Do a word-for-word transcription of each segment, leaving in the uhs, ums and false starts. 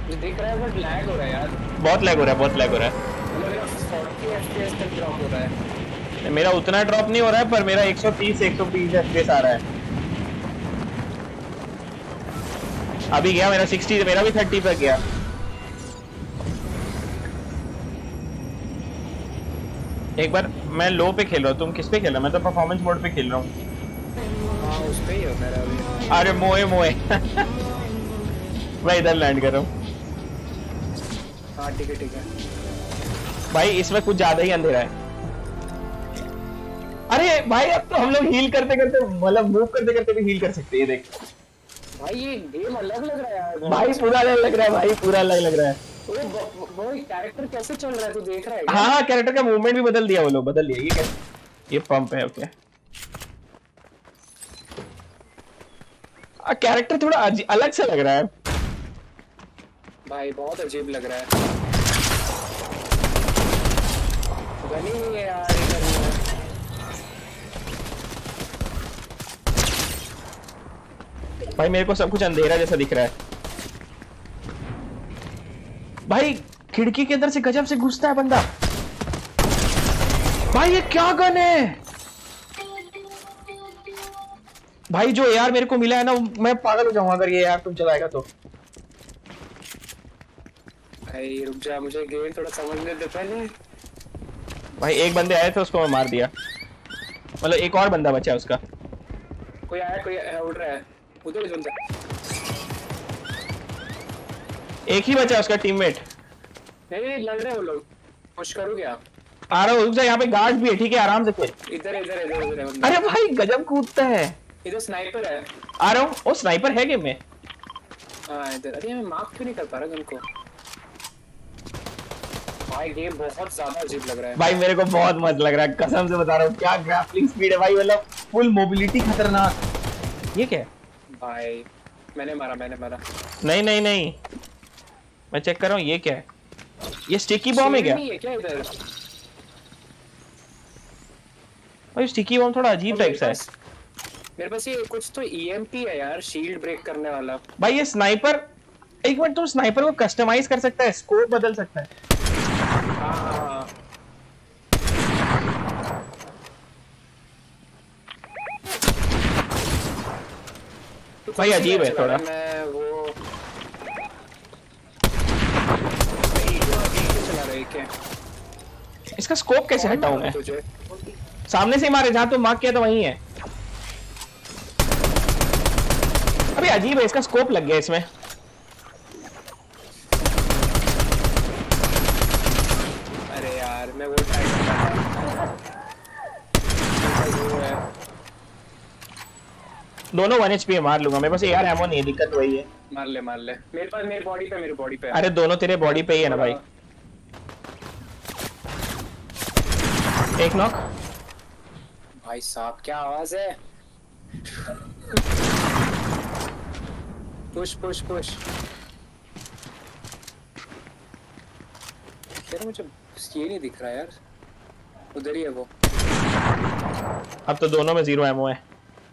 दिख रहा है बट लैग हो रहा है यार। बहुत लैग हो रहा है, बहुत लैग हो रहा है। मेरा फोर्टी एफपीएस तक ड्रॉप हो रहा है। मेरा उतना ड्रॉप नहीं हो रहा है, पर मेरा एक सौ तीस एक सौ बीस एफपीएस आ रहा है। अभी गया मेरा साठ, मेरा भी तीस तक गया। एक बार मैं लो पे खेल रहा हूँ, तुम किस पे खेल रहे हो? मैं तो परफॉर्मेंस मोड पे खेल रहा हूँ। हाँ उस पे ही हो मेरा भी। अरे मोए मोए मैं इधर लैंड कर रहा हूँ। हाँ ठीक है ठीक है। भाई इसमें कुछ ज्यादा ही अंधेरा है। अरे भाई अब तो हम लोग हील करते करते, मतलब मूव करते करते भी हील कर सकते हैं। देख भाई ये गेम अलग लग रहा है यार। भाई पूरा अलग लग रहा है, भाई पूरा अलग लग रहा है। वो वो कैरेक्टर कैसे चल रहा है तू देख रहा है क्या? हाँ हाँ, कैरेक्टर का मूवमेंट भी बदल दिया वो लोग, बदल दिया। ये क्या, ये पंप है? ओके, कैरेक्टर थोड़ा अलग सा लग रहा है भाई, बहुत अजीब लग रहा है। गनी नहीं है यार इधर में। भाई मेरे को सब कुछ अंधेरा जैसा दिख रहा है। भाई खिड़की के अंदर से गजब से घुसता है बंदा। भाई ये क्या गन है भाई? जो यार मेरे को मिला है ना, मैं पागल हो जाऊंगा अगर ये यार तुम चलाएगा तो। भाई रुक जा, मुझे गेम थोड़ा समझने दे पहले। भाई एक बंदे आए थे, उसको मैं मार दिया। मतलब एक और बंदा बचा है उसका। कोई आया, कोई आया, उड़ रहा है उधर बंदा। एक ही बचा उसका टीममेट। नहीं नहीं लड़ रहे हैं वो लोग। पुश करो क्या? आ रहा हूँ, रुक जा, यहाँ पे गार्ड भी है, ठीक है आराम से खेल। इधर इधर इधर इधर है बंदा। अरे भाई गजब कूदता है। इधर स्नाइपर है। आ रहा हूँ। वो स्नाइपर है गेम में? हाँ इधर। अरे मैं मार्क क्यों नहीं कर पा रहा गन को? भाई गेम बहुत ज्यादा अजीब लग रहा है भाई। मेरे को बहुत मजा लग रहा है, कसम से बता रहा हूँ। क्या ग्राफलिंग स्पीड है भाई, मतलब फुल मोबिलिटी खतरनाक। ये क्या है भाई? मैंने मारा मैंने मारा। नहीं नहीं नहीं, मैं चेक कर रहा हूँ। ये क्या है? ये स्टिकी बॉम्ब है क्या? नहीं है क्या इधर? भाई स्टिकी बॉम्ब थोड़ा अजीब टाइप सा है। मेरे पास ये कुछ तो ईएमपी है यार, शील्ड ब्रेक करने वाला। भाई ये स्नाइपर, एक मिनट, तुम स्नाइपर को कस्टमाइज कर सकता है, स्कोप बदल सकता है। हाँ भाई अजीब है थोड़ा। मैं वो चला रहा है क्या? इसका स्कोप कैसे हटाऊं मैं? सामने से मारे, जहां तुम मार्क किया था वहीं है। अभी अजीब है, इसका स्कोप लग गया इसमें। अरे यार मैं वो ट्राई कर रहा था। दोनों वन एचपी है, मार लूंगा। मेरे पास यार एमो नहीं है, दिक्कत वही है। मार ले मार ले। मेरे पास मेरी बॉडी पे मेरी बॉडी पे। अरे दोनों तेरे बॉडी पे ही है ना भाई। एक नॉक। भाई साहब क्या आवाज है? Push push push. यार मुझे ये नहीं दिख रहा यार। उधर ही है वो। अब तो दोनों में जीरो एमो है।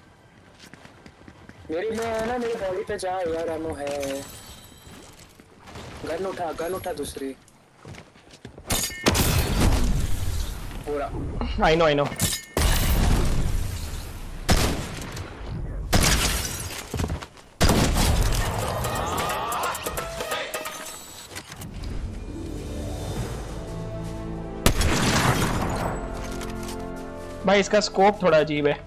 मेरी में है ना, मेरी बॉडी पे जा यार, एमो है। गन उठा गन उठा दूसरी। पूरा आई नो आई नो। भाई इसका स्कोप थोड़ा अजीब है।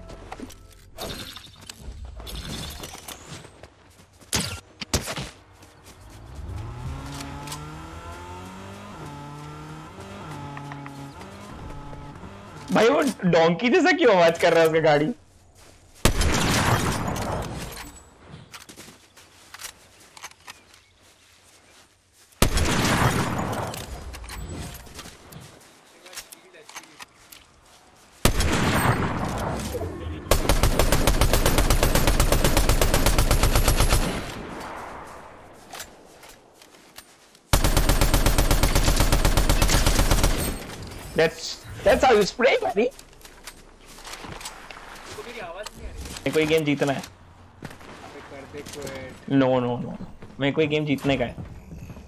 भाई वो डोंकी जैसा क्यों आवाज कर रहा है उसका गाड़ी? That's that's how you spray, buddy. मेरे को ये गेम जीतना है। नो नो नो, मेरे को ये गेम जीतने का है।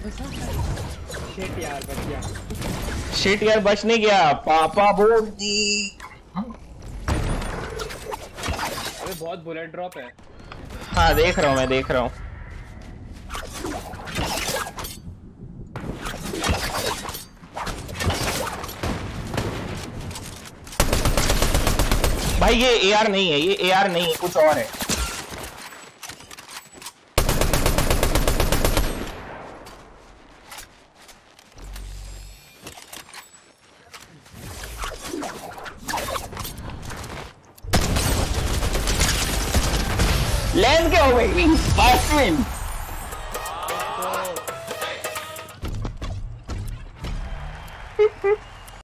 शिट यार बच गया। शिट यार बच नहीं गया, पापा बोल दी। अबे बहुत बुलेट ड्रॉप है। हाँ देख रहा हूँ, मैं देख रहा हूँ। भाई ये एआर नहीं है, ये एआर नहीं है, कुछ और है। लेंस क्या हो गई? Fast win.